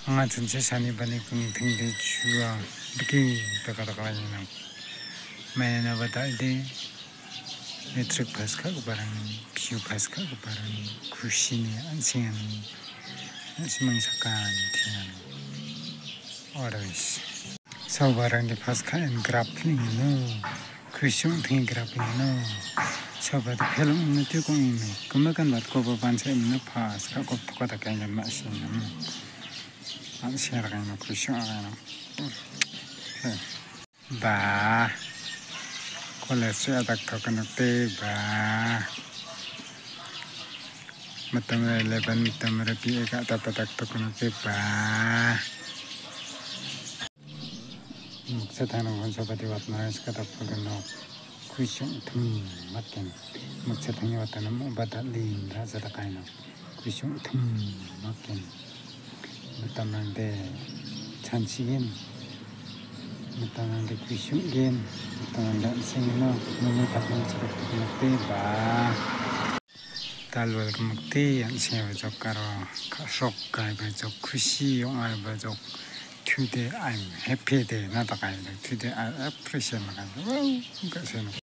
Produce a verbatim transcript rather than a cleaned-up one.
nga 전체 산이 바니 궁탱대 주와 이렇게 다가다가니 나 매나 바다데 메트릭 파스카 바랑 피우 파스카 바랑 구시니 안생한 안심이 사간 티는 어라이스 사바랑게 파스카 엔 그래플링 노 구시용 팅 그래플링 노 사바드 펠럼 느티고이네 그마간 맞고 반세 있는 파스카 고토가다 간간 마시는 Ang siya rin ang kusyon ano. Ba, kolesterol tak tokan nukte ba. Matamre leban matamre pi eka dapat tak tokan nukte ba. Muksadhanang hansabati watna iska dapat no kusyon tum matken. Muksadhangi watna mo badalin rasa takai no kusyon tum matken. Mutamande chansigin, mutamande kusungin, mutamande singino, mumi patang cepat mukti ba. Talwal mukti yang siapa jokaro kasok kai bajok kusi yang ay bajok today I'm happy day nada kai today I appreciate makan wow enggak sih